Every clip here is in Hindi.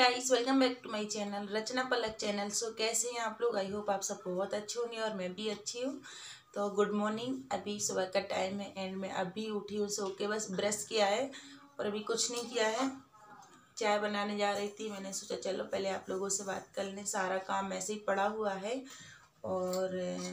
Guys, welcome back to my channel Rachna Palak channel. So कैसे हैं आप लोग? आई होप आप सब बहुत अच्छे होंगे और मैं भी अच्छी हूँ। तो गुड मॉर्निंग। अभी सुबह का टाइम है एंड मैं अभी उठी हूँ। सो के बस ब्रश किया है और अभी कुछ नहीं किया है। चाय बनाने जा रही थी। मैंने सोचा चलो पहले आप लोगों से बात कर लें। सारा काम ऐसे ही पड़ा हुआ है और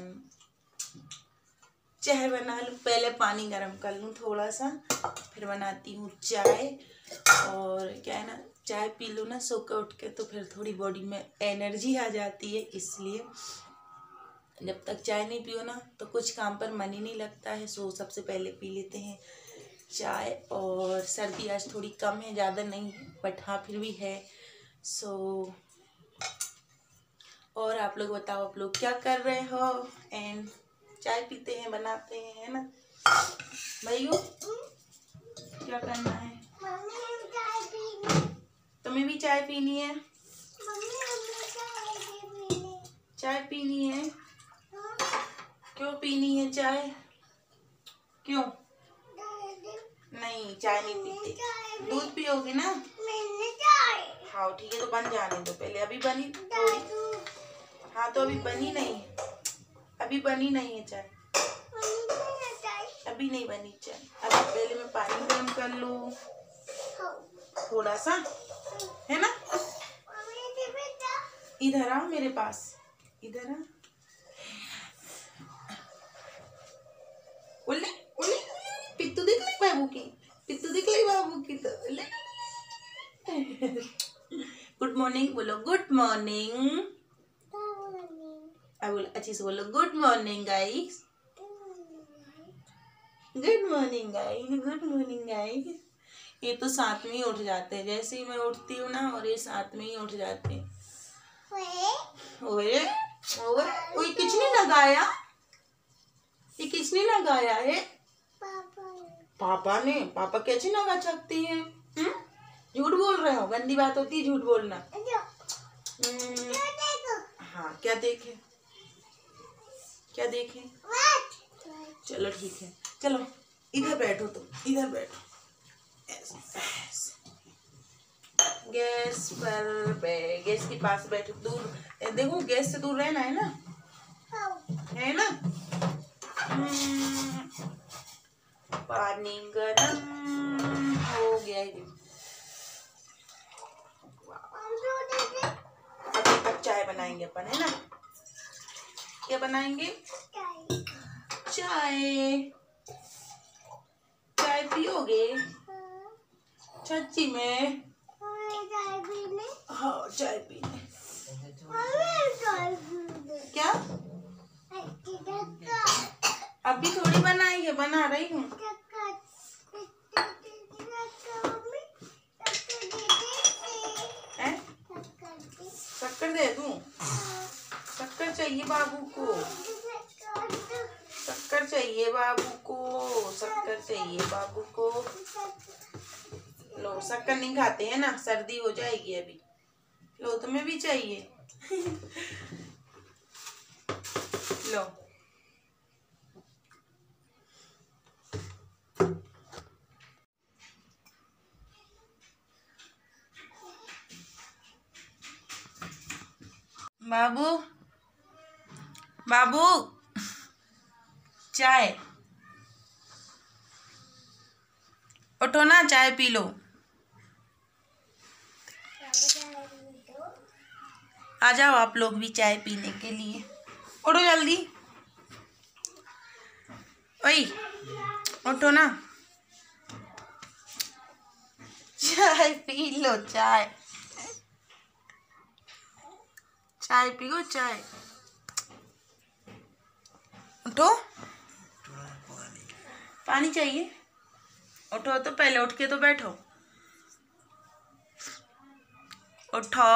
चाय बना लूँ। पहले पानी गर्म कर लूँ थोड़ा सा, फिर बनाती हूँ चाय। और क्या है ना, चाय पी लूँ ना सो के उठ के तो फिर थोड़ी बॉडी में एनर्जी आ जाती है। इसलिए जब तक चाय नहीं पियो ना तो कुछ काम पर मन ही नहीं लगता है। सो सबसे पहले पी लेते हैं चाय। और सर्दी आज थोड़ी कम है, ज़्यादा नहीं है बट हाँ फिर भी है। सो और आप लोग बताओ, आप लोग क्या कर रहे हो? एंड चाय पीते हैं, बनाते हैं, है ना भाइयों? क्या करना है? तुम्हें भी चाय पीनी है? चाय पीनी है? क्यों पीनी है चाय? क्यों? नहीं, चाय नहीं पीते। दूध पियोगे ना? हाँ ठीक है, तो बन जाने दो पहले। अभी बनी थोड़ी। हाँ तो अभी बनी नहीं है, अभी बनी नहीं है चाय, अभी नहीं बनी चाय। अभी पहले मैं पानी गर्म कर लूँ थोड़ा सा, है ना? इधर आओ मेरे पास, इधर आ। उल्ले उल्ले, पित्तू दिख ली बाबू की, पित्तू दिख ली बाबू की। तो गुड मॉर्निंग बोलो, गुड मॉर्निंग। अब बोलो अच्छे से, बोलो good morning guys, good morning guys, good morning guys. ये तो साथ में ही उठ जाते हैं। जैसे ही मैं उठती हूँ ना और ये साथ में ही उठ जाते हैं। ओए ओए ओए, किसने लगाया? ये किसने लगाया है? पापा ने। पापा कैसे लगा सकती है? झूठ बोल रहे हो, गंदी बात होती है झूठ बोलना। हाँ क्या देखे, क्या देखे? चलो ठीक है, चलो इधर बैठो, तुम इधर बैठो। गैस पर गैस के पास बैठो। दूर देखो, गैस से दूर रहना है ना, है ना? पानी गरम हो गया है। अभी तक चाय बनाएंगे अपन, है ना? क्या बनाएंगे? चाय। चाय पियोगे सच्ची में? हाँ चाय पीने। क्या? अभी थोड़ी बनाई है, बना रही हूँ। शक्कर दे दूँ? शक्कर चाहिए बाबू को, शक्कर चाहिए बाबू को, शक्कर चाहिए बाबू को। लो, शक्कर नहीं खाते हैं ना, सर्दी हो जाएगी अभी। लो तुम्हें भी चाहिए? लो बाबू, बाबू चाय। उठो ना, चाय पी लो। आ जाओ आप लोग भी चाय पीने के लिए। उठो जल्दी, ओए उठो ना, चाय पी लो। चाय चाय पियो, चाय। उठो, पानी चाहिए? उठो तो पहले, उठ के तो बैठो। उठो,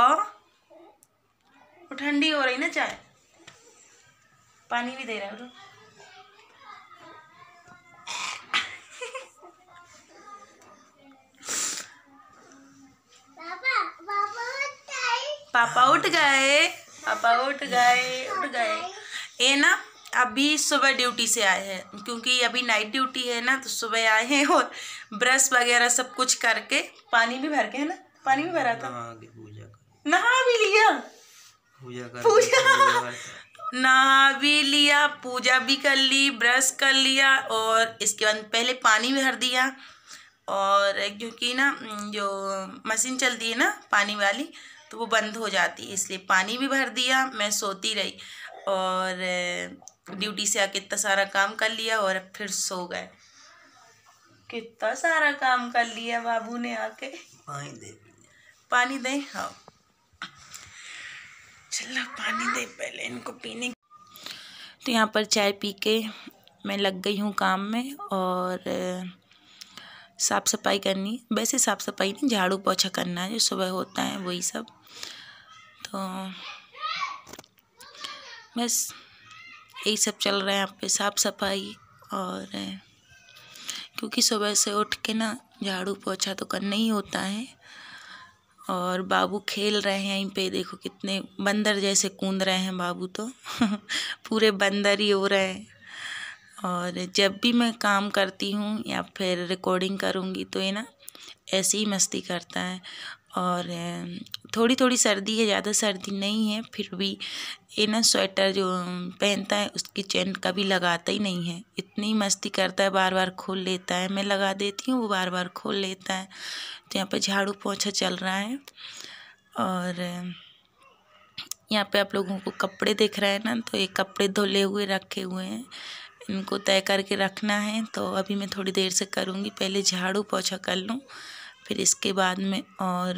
ठंडी हो रही ना चाय, पानी भी दे रहा है। उठो। पापा उठ गए, पापा उठ गए, उठ गए। ये ना अभी सुबह ड्यूटी से आए हैं, क्योंकि अभी नाइट ड्यूटी है ना, तो सुबह आए हैं और ब्रश वगैरह सब कुछ करके, पानी भी भर के, है ना, पानी भी भरा था। नहा भी लिया, नहा भी लिया, पूजा भी कर ली, ब्रश कर लिया और इसके बाद पहले पानी भी भर दिया। और क्योंकि ना जो मशीन चलती है ना पानी वाली तो वो बंद हो जाती है, इसलिए पानी भी भर दिया। मैं सोती रही और ड्यूटी से आके इतना सारा काम कर लिया और फिर सो गए। कितना सारा काम कर लिया बाबू ने आके। पानी दे। हाँ चलो पानी दे पहले इनको पीने। तो यहाँ पर चाय पी के मैं लग गई हूँ काम में और साफ़ सफाई करनी। वैसे साफ़ सफाई नहीं, झाड़ू पोछा करना है जो सुबह होता है वही सब। तो बस यही सब चल रहा है यहाँ पे, साफ़ सफाई। और क्योंकि सुबह से उठ के ना झाड़ू पोछा तो करना ही होता है। और बाबू खेल रहे हैं यहीं पे, देखो कितने बंदर जैसे कूद रहे हैं बाबू तो पूरे बंदर ही हो रहे हैं। और जब भी मैं काम करती हूँ या फिर रिकॉर्डिंग करूँगी तो ये ना ऐसे ही मस्ती करता है। और थोड़ी थोड़ी सर्दी है, ज़्यादा सर्दी नहीं है, फिर भी ये ना स्वेटर जो पहनता है उसकी चेन कभी लगाता ही नहीं है। इतनी मस्ती करता है, बार बार खोल लेता है, मैं लगा देती हूँ वो बार बार खोल लेता है। तो यहाँ पे झाड़ू पोछा चल रहा है। और यहाँ पे आप लोगों को कपड़े दिख रहे हैं ना, तो ये कपड़े धुले हुए रखे हुए हैं, इनको तय करके रखना है। तो अभी मैं थोड़ी देर से करूँगी, पहले झाड़ू पोछा कर लूँ फिर इसके बाद में। और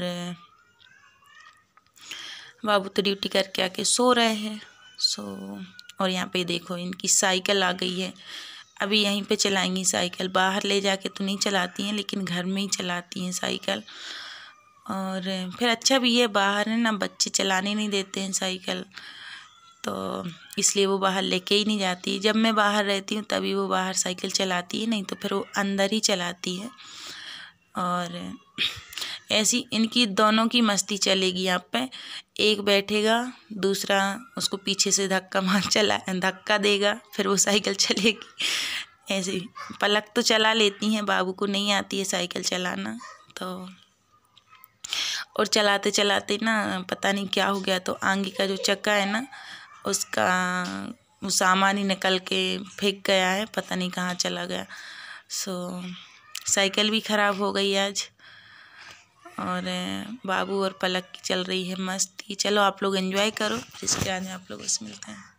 बाबू तो ड्यूटी करके आके सो रहे हैं। और यहाँ पे देखो इनकी साइकिल आ गई है, अभी यहीं पे चलाएंगी साइकिल। बाहर ले जाके तो नहीं चलाती हैं लेकिन घर में ही चलाती हैं साइकिल। और फिर अच्छा भी है, बाहर है ना बच्चे चलाने नहीं देते हैं साइकिल, तो इसलिए वो बाहर लेके ही नहीं जाती। जब मैं बाहर रहती हूँ तभी वो बाहर साइकिल चलाती है, नहीं तो फिर वो अंदर ही चलाती है। और ऐसी इनकी दोनों की मस्ती चलेगी यहाँ पे। एक बैठेगा, दूसरा उसको पीछे से धक्का देगा, फिर वो साइकिल चलेगी। ऐसे पलक तो चला लेती हैं, बाबू को नहीं आती है साइकिल चलाना। तो और चलाते चलाते ना पता नहीं क्या हो गया, तो आगे का जो चक्का है ना उसका वो सामान ही निकल के फेंक गया है, पता नहीं कहाँ चला गया। साइकिल भी ख़राब हो गई आज। और बाबू और पलक की चल रही है मस्ती। चलो आप लोग एंजॉय करो, फिर इसके बाद आप लोगों से मिलते हैं।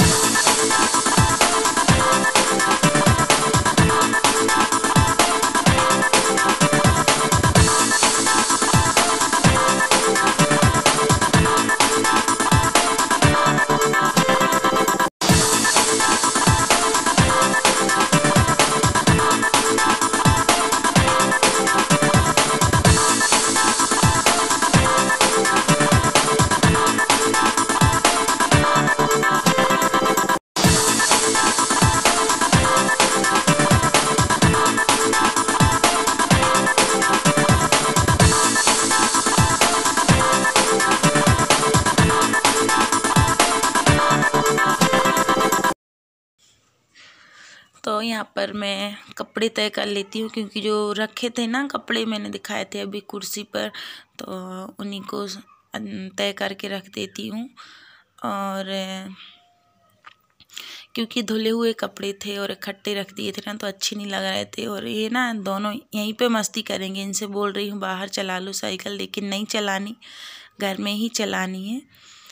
तो यहाँ पर मैं कपड़े तय कर लेती हूँ, क्योंकि जो रखे थे ना कपड़े मैंने दिखाए थे अभी कुर्सी पर, तो उन्हीं को तय करके रख देती हूँ। और क्योंकि धुले हुए कपड़े थे और इकट्ठे रख दिए थे ना तो अच्छे नहीं लग रहे थे। और ये ना दोनों यहीं पे मस्ती करेंगे। इनसे बोल रही हूँ बाहर चला लो साइकिल, लेकिन नहीं चलानी, घर में ही चलानी है।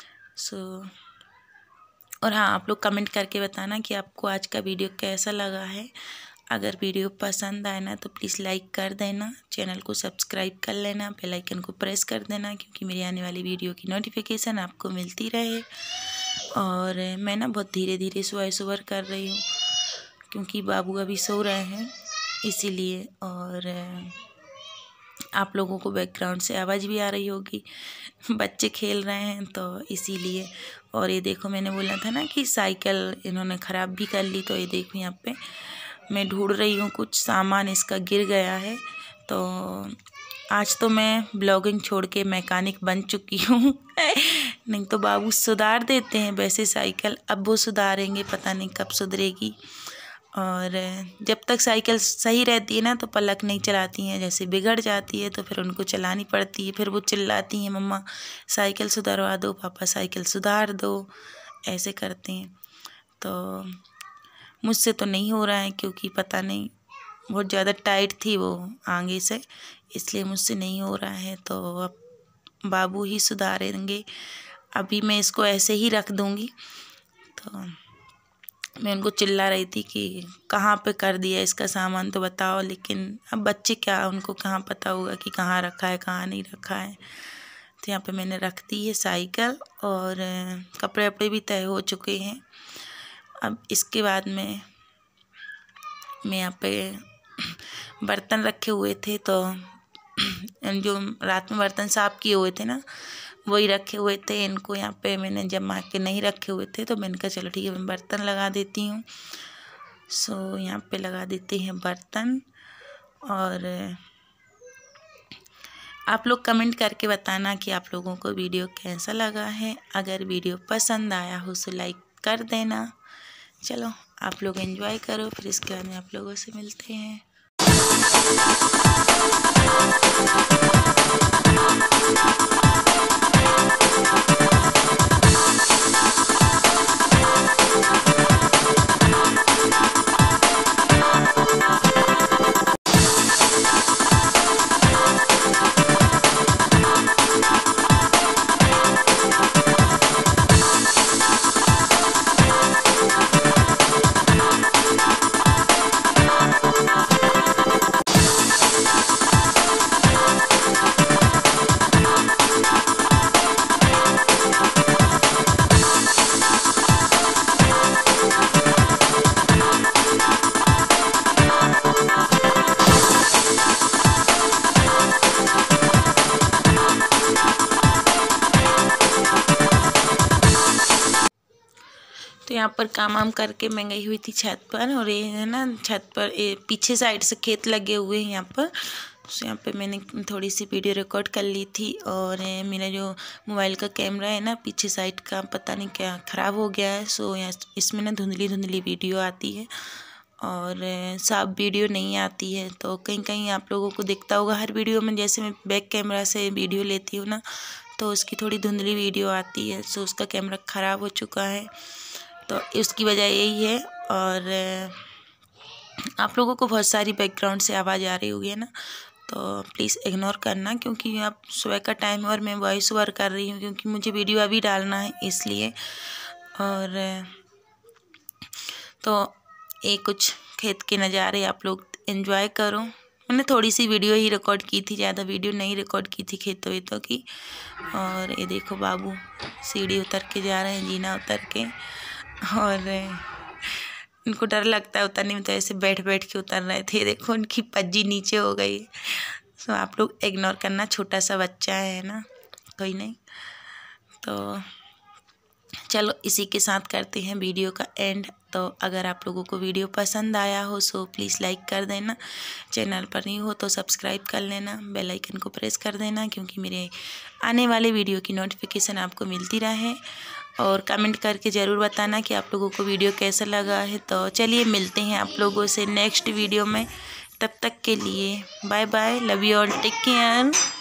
और हाँ, आप लोग कमेंट करके बताना कि आपको आज का वीडियो कैसा लगा है। अगर वीडियो पसंद आए ना तो प्लीज़ लाइक कर देना, चैनल को सब्सक्राइब कर लेना, बेल आइकन को प्रेस कर देना, क्योंकि मेरी आने वाली वीडियो की नोटिफिकेशन आपको मिलती रहे। और मैं ना बहुत धीरे धीरे वॉइस ओवर कर रही हूँ, क्योंकि बाबू अभी सो रहे हैं इसीलिए। और आप लोगों को बैकग्राउंड से आवाज़ भी आ रही होगी, बच्चे खेल रहे हैं तो इसीलिए। और ये देखो मैंने बोला था ना कि साइकिल इन्होंने ख़राब भी कर ली, तो ये देखो यहाँ पे मैं ढूंढ रही हूँ, कुछ सामान इसका गिर गया है। तो आज तो मैं ब्लॉगिंग छोड़ के मैकेनिक बन चुकी हूँ नहीं तो बाबू सुधार देते हैं वैसे साइकिल, अब वो सुधारेंगे, पता नहीं कब सुधरेगी। और जब तक साइकिल सही रहती है ना तो पलक नहीं चलाती हैं, जैसे बिगड़ जाती है तो फिर उनको चलानी पड़ती है। फिर वो चिल्लाती हैं, मम्मा साइकिल सुधरवा दो, पापा साइकिल सुधार दो, ऐसे करते हैं। तो मुझसे तो नहीं हो रहा है क्योंकि पता नहीं बहुत ज़्यादा टाइट थी वो आगे से, इसलिए मुझसे नहीं हो रहा है। तो अब बाबू ही सुधारेंगे। अभी मैं इसको ऐसे ही रख दूँगी। तो मैं उनको चिल्ला रही थी कि कहाँ पे कर दिया इसका सामान तो बताओ, लेकिन अब बच्चे क्या, उनको कहाँ पता होगा कि कहाँ रखा है कहाँ नहीं रखा है। तो यहाँ पे मैंने रख दी है साइकिल और कपड़े वपड़े भी तय हो चुके हैं। अब इसके बाद में मैं यहाँ पे बर्तन रखे हुए थे, तो जो रात में बर्तन साफ़ किए हुए थे ना वही रखे हुए थे। इनको यहाँ पे मैंने जमा के नहीं रखे हुए थे, तो मैंने कहा चलो ठीक है मैं बर्तन लगा देती हूँ। सो यहाँ पे लगा देते हैं बर्तन। और आप लोग कमेंट करके बताना कि आप लोगों को वीडियो कैसा लगा है। अगर वीडियो पसंद आया हो तो लाइक कर देना। चलो आप लोग एंजॉय करो, फिर इसके बाद में आप लोगों से मिलते हैं। तो यहाँ पर काम वाम करके मैं गई हुई थी छत पर, और ये है ना छत पर पीछे साइड से खेत लगे हुए हैं यहाँ पर। तो यहाँ पे मैंने थोड़ी सी वीडियो रिकॉर्ड कर ली थी। और मेरा जो मोबाइल का कैमरा है ना पीछे साइड का पता नहीं क्या ख़राब हो गया है। सो यहाँ इसमें ना धुंधली धुंधली वीडियो आती है और साफ वीडियो नहीं आती है। तो कहीं कहीं आप लोगों को दिखता होगा हर वीडियो में, जैसे मैं बैक कैमरा से वीडियो लेती हूँ ना तो उसकी थोड़ी धुंधली वीडियो आती है। सो उसका कैमरा ख़राब हो चुका है, तो इसकी वजह यही है। और आप लोगों को बहुत सारी बैकग्राउंड से आवाज़ आ रही होगी है ना, तो प्लीज़ इग्नोर करना, क्योंकि अब सुबह का टाइम है और मैं वॉइस ओवर कर रही हूँ क्योंकि मुझे वीडियो अभी डालना है इसलिए। और तो ये कुछ खेत के नज़ारे आप लोग एंजॉय करो। मैंने थोड़ी सी वीडियो ही रिकॉर्ड की थी, ज़्यादा वीडियो नहीं रिकॉर्ड की थी खेतों वेतों की। और ये देखो बाबू सीढ़ी उतर के जा रहे हैं, जीना उतर के। और उनको डर लगता है उतरने में, तो ऐसे बैठ बैठ के उतर रहे थे। देखो उनकी पज्जी नीचे हो गई। सो आप लोग इग्नोर करना, छोटा सा बच्चा है ना, कोई नहीं। तो चलो इसी के साथ करते हैं वीडियो का एंड। तो अगर आप लोगों को वीडियो पसंद आया हो सो प्लीज़ लाइक कर देना, चैनल पर नहीं हो तो सब्सक्राइब कर लेना, बेल आइकन को प्रेस कर देना क्योंकि मेरे आने वाले वीडियो की नोटिफिकेशन आपको मिलती रहे। और कमेंट करके ज़रूर बताना कि आप लोगों को वीडियो कैसा लगा है। तो चलिए मिलते हैं आप लोगों से नेक्स्ट वीडियो में, तब तक के लिए bye bye, love you all, take care.